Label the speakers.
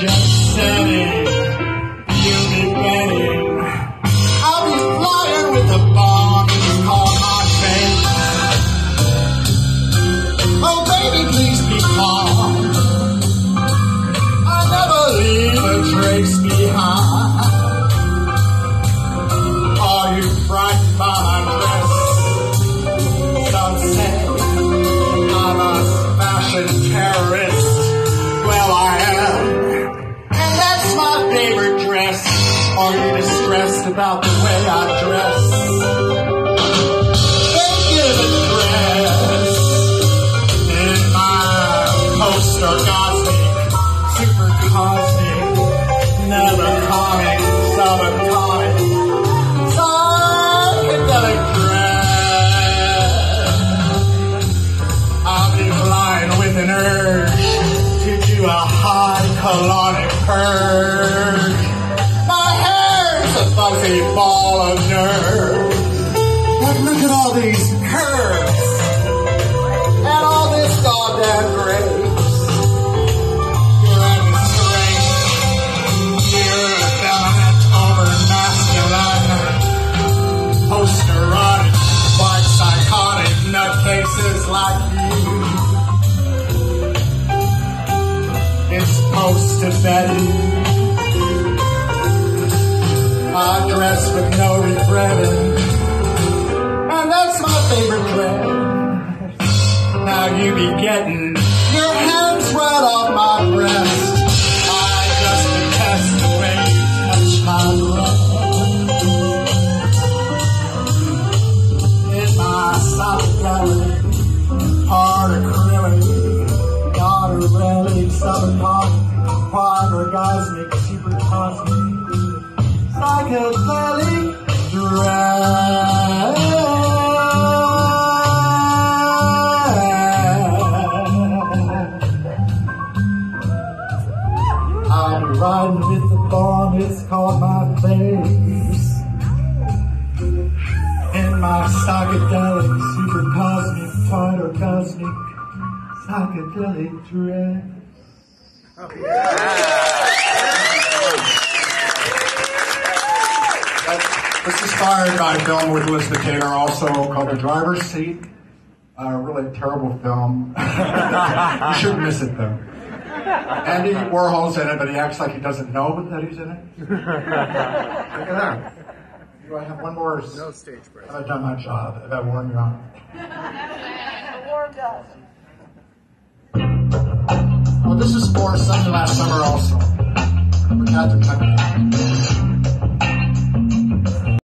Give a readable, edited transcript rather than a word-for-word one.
Speaker 1: jet setting, you'll be betting I'll be flying with a bomb called my face. Oh baby, please be calm, I never leave a trace behind. Are you frightened by my dress? Some say I'm a fashion terrorist. Well, I am, and that's my favorite dress. Are you distressed about the way I dress? Then give a dress in my post-orgasmic, super cosmic, never comic, subatomic, psychedelic dress. I'll be flying with an urge to do a high colonic purge. My hair's a fuzzy ball of nerves. But look at all these curves and all this goddamn grace. You're unrestrained. You're effeminate, over-masculine, post-erotic, quite psychotic nutcases like you. It's post-Tibetan. I dress with no regretting, and that's my favorite dress. Now you be getting your hands right off my breast. I just detest the way you touch my breast. In my psychedelic, hard acrylic, relic, subatomic, quad orgasmic, super cosmic, psychedelic dress. I'll be riding with the bomb, it's called my face. In my psychedelic, super cosmic, quad orgasmic, psychedelic dress. Oh, yeah. That was inspired by a film with Elizabeth Taylor, also called The Driver's Seat. A really terrible film. You shouldn't miss it, though. Andy Warhol's in it, but he acts like he doesn't know that he's in it. Look at that. Do I have one more?
Speaker 2: No stage break.
Speaker 1: Have I done my job? Have I warmed you on?
Speaker 3: Warmed up.
Speaker 1: Well, this is for something last summer also. We had to cut it.